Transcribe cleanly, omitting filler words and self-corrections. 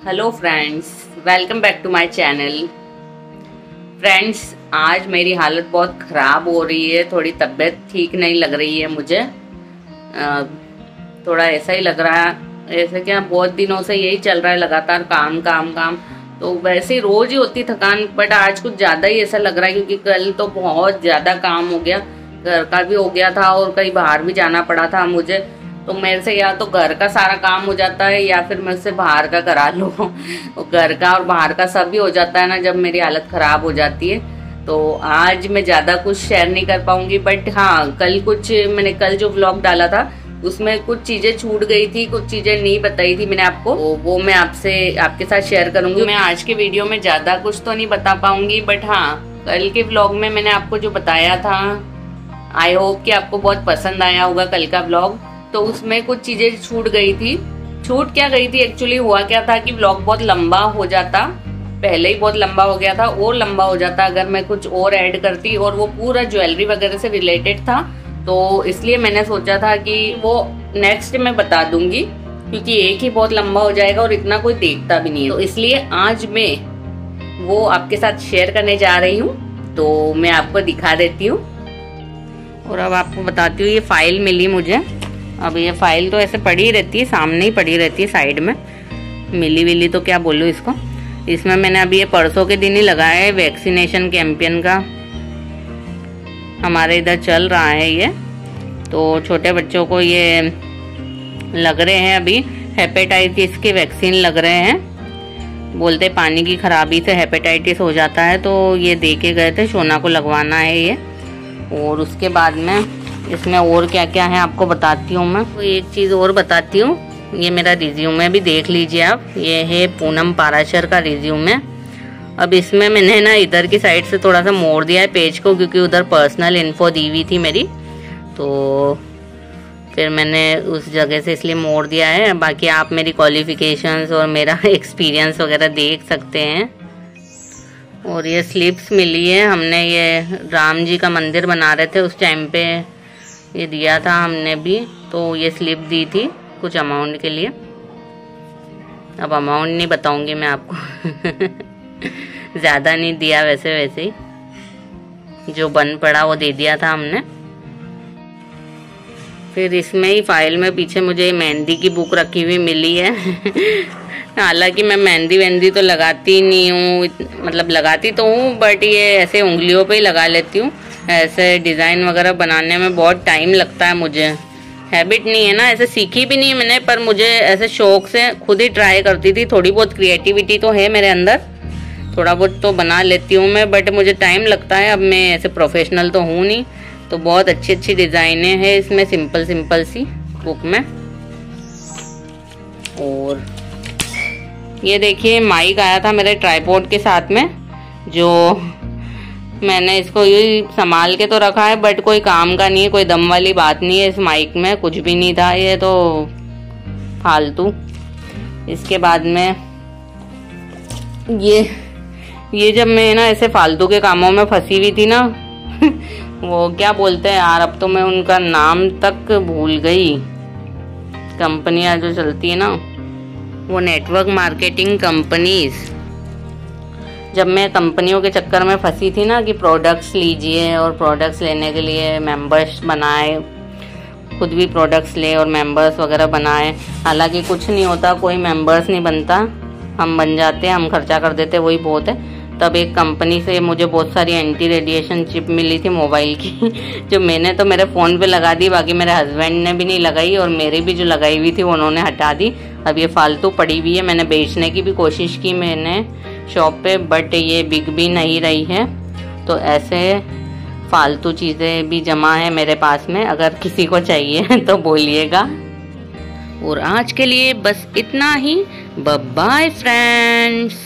Hello friends, welcome back to my channel. Friends, आज मेरी हालत बहुत ख़राब हो रही है। थोड़ी तबीयत ठीक नहीं लग रही है मुझे। थोड़ा ऐसा ही लग रहा है, ऐसे क्या बहुत दिनों से यही चल रहा है, लगातार काम काम काम। तो वैसे ही रोज़ ही होती थकान, बट आज कुछ ज़्यादा ही ऐसा लग रहा है क्योंकि कल तो बहुत ज़्यादा काम हो गया, घर का भी हो गया था और कहीं बाहर भी जाना पड़ा था मुझे। तो मेरे से या तो घर का सारा काम हो जाता है या फिर मैं उससे बाहर का करा लूँ। घर का और बाहर का सब भी हो जाता है ना जब मेरी हालत ख़राब हो जाती है। तो आज मैं ज़्यादा कुछ शेयर नहीं कर पाऊँगी, बट हाँ मैंने कल जो व्लॉग डाला था उसमें कुछ चीज़ें छूट गई थी, कुछ चीज़ें नहीं बताई थी मैंने आपको, वो मैं आपके साथ शेयर करूँगी। मैं आज के वीडियो में ज़्यादा कुछ तो नहीं बता पाऊँगी, बट हाँ कल के व्लॉग में मैंने आपको जो बताया था, आई होप कि आपको बहुत पसंद आया होगा कल का व्लॉग। तो उसमें कुछ चीज़ें छूट गई थी। छूट क्या गई थी, एक्चुअली हुआ क्या था कि व्लॉग बहुत लंबा हो जाता, पहले ही बहुत लंबा हो गया था और लंबा हो जाता अगर मैं कुछ और ऐड करती, और वो पूरा ज्वेलरी वगैरह से रिलेटेड था। तो इसलिए मैंने सोचा था कि वो नेक्स्ट में बता दूंगी, क्योंकि एक ही बहुत लंबा हो जाएगा और इतना कोई देखता भी नहीं है। तो इसलिए आज मैं वो आपके साथ शेयर करने जा रही हूँ। तो मैं आपको दिखा देती हूँ और अब आपको बताती हूँ। ये फाइल मिली मुझे। अब ये फाइल तो ऐसे पड़ी रहती है, सामने ही पड़ी रहती है, साइड में मिली तो क्या बोलूँ इसको। इसमें मैंने अभी ये परसों के दिन ही लगाया है, वैक्सीनेशन कैंपेन का हमारे इधर चल रहा है ये। तो छोटे बच्चों को ये लग रहे हैं, अभी हेपेटाइटिस के वैक्सीन लग रहे हैं। बोलते पानी की खराबी से हेपेटाइटिस हो जाता है, तो ये दे के गए थे, शोना को लगवाना है ये। और उसके बाद में इसमें और क्या क्या है आपको बताती हूँ मैं। तो एक चीज़ और बताती हूँ, ये मेरा रिज्यूमे भी देख लीजिए आप। ये है पूनम पाराशर का रिज्यूमे। अब इसमें मैंने ना इधर की साइड से थोड़ा सा मोड़ दिया है पेज को, क्योंकि उधर पर्सनल इन्फो दी हुई थी मेरी, तो फिर मैंने उस जगह से इसलिए मोड़ दिया है। बाकी आप मेरी क्वालिफिकेशंस और मेरा एक्सपीरियंस वगैरह देख सकते हैं। और ये स्लिप्स मिली है, हमने ये राम जी का मंदिर बना रहे थे उस टाइम पे ये दिया था हमने भी, तो ये स्लिप दी थी कुछ अमाउंट के लिए। अब अमाउंट नहीं बताऊंगी मैं आपको। ज़्यादा नहीं दिया, वैसे ही जो बन पड़ा वो दे दिया था हमने। फिर इसमें ही फाइल में पीछे मुझे मेहंदी की बुक रखी हुई मिली है। हालांकि मैं मेहंदी तो लगाती नहीं हूँ, मतलब लगाती तो हूँ बट ये ऐसे उंगलियों पे ही लगा लेती हूँ। ऐसे डिज़ाइन वगैरह बनाने में बहुत टाइम लगता है मुझे, हैबिट नहीं है ना, ऐसे सीखी भी नहीं है मैंने, पर मुझे ऐसे शौक से खुद ही ट्राई करती थी। थोड़ी बहुत क्रिएटिविटी तो है मेरे अंदर, थोड़ा बहुत तो बना लेती हूँ मैं, बट मुझे टाइम लगता है। अब मैं ऐसे प्रोफेशनल तो हूँ नहीं। तो बहुत अच्छी डिज़ाइनें हैं इसमें, सिंपल सी बुक में। और ये देखिए माइक आया था मेरे ट्राइपॉड के साथ में, जो मैंने इसको ये संभाल के तो रखा है, बट कोई काम का नहीं है, कोई दम वाली बात नहीं है इस माइक में, कुछ भी नहीं था, ये तो फालतू। इसके बाद में ये जब मैं ना ऐसे फालतू के कामों में फंसी हुई थी ना, वो क्या बोलते हैं यार, अब तो मैं उनका नाम तक भूल गई। कंपनियां जो चलती है ना, वो नेटवर्क मार्केटिंग कंपनीज। जब मैं कंपनियों के चक्कर में फंसी थी ना कि प्रोडक्ट्स लीजिए, और प्रोडक्ट्स लेने के लिए मेंबर्स बनाए, खुद भी प्रोडक्ट्स ले और मेंबर्स वगैरह बनाए। हालांकि कुछ नहीं होता, कोई मेंबर्स नहीं बनता, हम बन जाते हैं, हम खर्चा कर देते, वही बहुत है। तब एक कंपनी से मुझे बहुत सारी एंटी रेडिएशन चिप मिली थी मोबाइल की, जो मैंने तो मेरे फ़ोन पे लगा दी, बाकी मेरे हस्बैंड ने भी नहीं लगाई, और मेरी भी जो लगाई हुई थी वो उन्होंने हटा दी। अब ये फालतू पड़ी हुई है, मैंने बेचने की भी कोशिश की मैंने शॉप पे, बट ये बिक भी नहीं रही है। तो ऐसे फालतू चीज़ें भी जमा है मेरे पास में, अगर किसी को चाहिए तो बोलिएगा। और आज के लिए बस इतना ही। Bye bye friends.